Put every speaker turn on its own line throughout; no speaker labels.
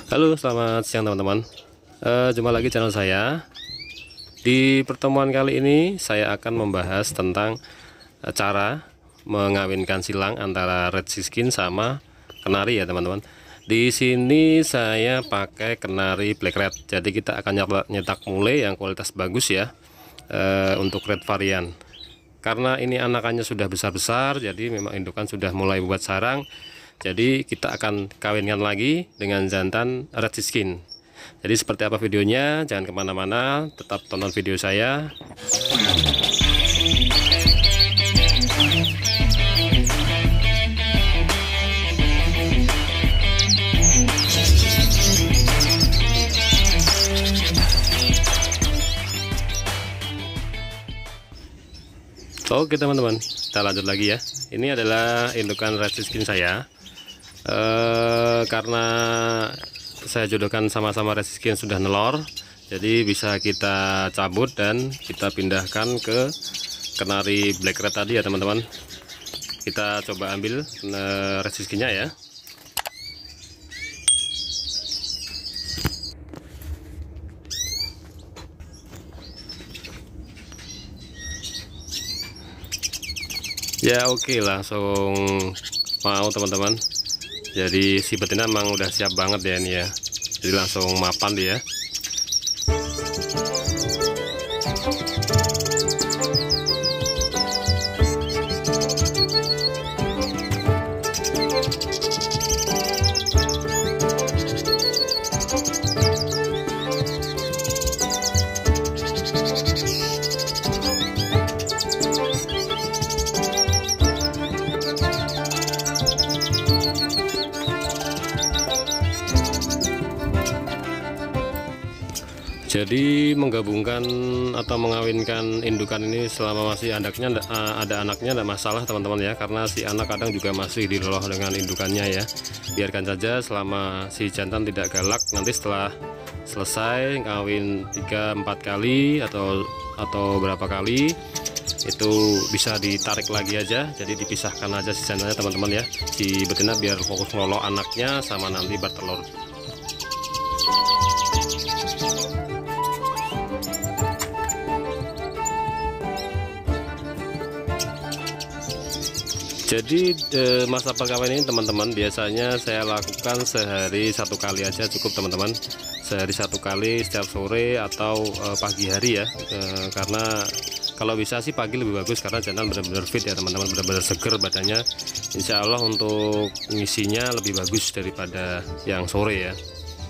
Halo, selamat siang teman-teman. Jumpa lagi channel saya. Di pertemuan kali ini saya akan membahas tentang cara mengawinkan silang antara red siskin sama kenari ya teman-teman. Di sini saya pakai kenari black red. Jadi kita akan nyetak mulai yang kualitas bagus ya, untuk red varian. Karena ini anakannya sudah besar-besar, jadi memang indukan sudah mulai buat sarang. Jadi kita akan kawinkan lagi dengan jantan red siskin. Jadi seperti apa videonya, jangan kemana-mana, tetap tonton video saya. Oke teman-teman, kita lanjut lagi ya. Ini adalah indukan red siskin saya. Karena saya jodohkan sama-sama red siskin sudah nelor, jadi bisa kita cabut dan kita pindahkan ke kenari black red tadi ya teman-teman. Kita coba ambil red siskinnya ya. Ya oke, langsung mau teman-teman. Jadi si betina emang udah siap banget ya ini ya. Jadi langsung mapan dia. Jadi menggabungkan atau mengawinkan indukan ini selama masih ada anaknya tidak masalah teman-teman ya, karena si anak kadang juga masih diloloh dengan indukannya ya. Biarkan saja selama si jantan tidak galak, nanti setelah selesai ngawin 3-4 kali atau berapa kali itu bisa ditarik lagi aja, jadi dipisahkan aja si jantannya teman-teman ya, si betina biar fokus ngeloloh anaknya sama nanti bertelur. Jadi masa perkawinan ini teman-teman biasanya saya lakukan sehari 1 kali aja cukup teman-teman. Sehari 1 kali setiap sore atau pagi hari ya, karena kalau bisa sih pagi lebih bagus karena jantan benar-benar fit ya teman-teman, benar-benar seger badannya. Insya Allah untuk ngisinya lebih bagus daripada yang sore ya.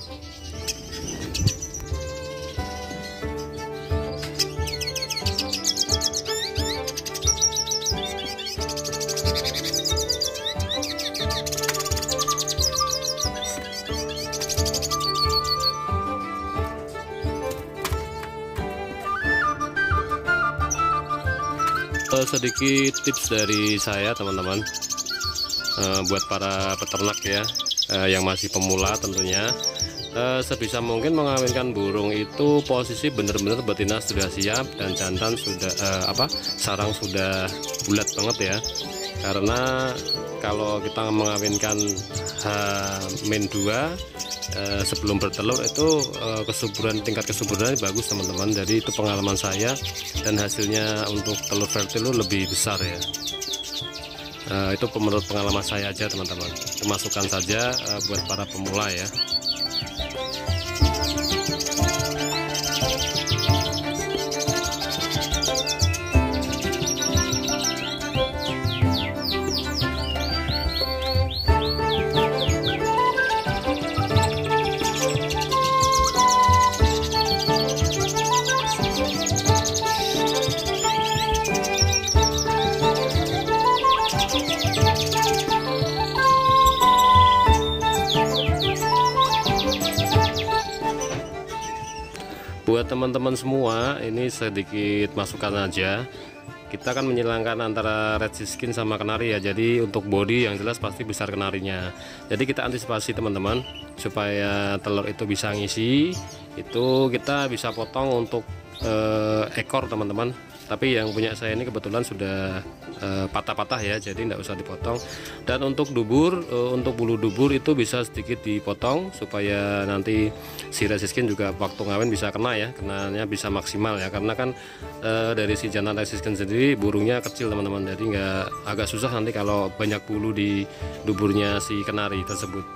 Sedikit tips dari saya teman-teman, buat para peternak ya, yang masih pemula tentunya, sebisa mungkin mengawinkan burung itu posisi benar-benar betina sudah siap dan jantan sudah sarang sudah bulat banget ya. Karena kalau kita mengawinkan H-2 sebelum bertelur itu tingkat kesuburan bagus teman-teman. Jadi itu pengalaman saya dan hasilnya untuk telur fertil lebih besar ya. Itu menurut pengalaman saya aja teman-teman, masukkan saja buat para pemula ya. Buat teman-teman semua, ini sedikit masukan aja. Kita akan menyilangkan antara red siskin sama kenari ya. Jadi untuk body yang jelas pasti besar kenarinya. Jadi kita antisipasi teman-teman supaya telur itu bisa ngisi. Itu kita bisa potong untuk
ekor teman-teman, tapi yang punya saya ini kebetulan sudah patah-patah ya, jadi tidak usah dipotong. Dan untuk dubur, untuk bulu dubur itu bisa sedikit dipotong supaya nanti si resiskin juga waktu ngawin bisa kena ya, kenanya bisa maksimal ya, karena kan dari si jantan resiskin sendiri burungnya kecil teman-teman, jadi nggak, agak susah nanti kalau banyak bulu di duburnya si kenari tersebut.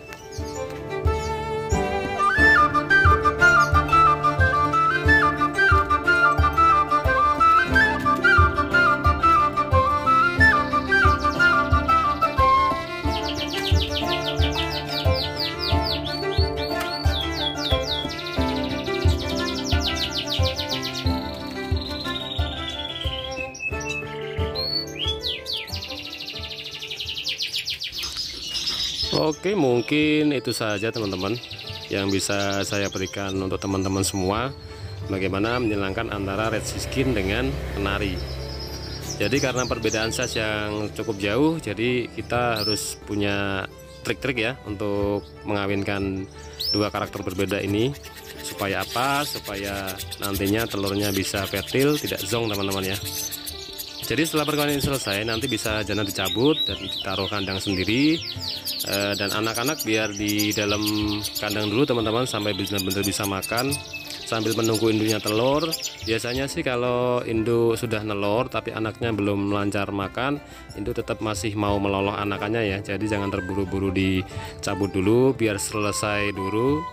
Oke, mungkin itu saja teman-teman yang bisa saya berikan untuk teman-teman semua, bagaimana menyenangkan antara red siskin dengan kenari. Jadi karena perbedaan size yang cukup jauh, jadi kita harus punya trik-trik ya untuk mengawinkan dua karakter berbeda ini. Supaya apa? Supaya nantinya telurnya bisa fertil, tidak zong teman-teman ya. Jadi setelah perkawinan ini selesai, nanti bisa jantan dicabut dan ditaruh kandang sendiri, dan anak-anak biar di dalam kandang dulu teman-teman sampai benar-benar bisa makan sambil menunggu induknya telur. Biasanya sih kalau induk sudah nelor tapi anaknya belum lancar makan, induk tetap masih mau meloloh anakannya ya. Jadi jangan terburu-buru dicabut dulu, biar selesai dulu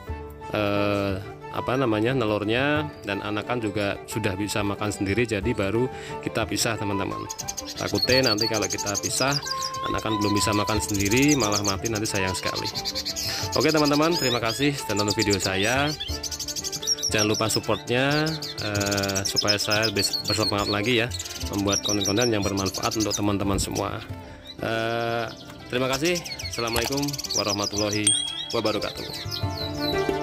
nelurnya, dan anakan juga sudah bisa makan sendiri, jadi baru kita pisah teman-teman. Takutnya nanti kalau kita pisah anakan belum bisa makan sendiri malah mati, nanti sayang sekali. Oke teman-teman, terima kasih sudah nonton video saya. Jangan lupa supportnya supaya saya bersemangat lagi ya membuat konten-konten yang bermanfaat untuk teman-teman semua. Terima kasih. Assalamualaikum warahmatullahi wabarakatuh.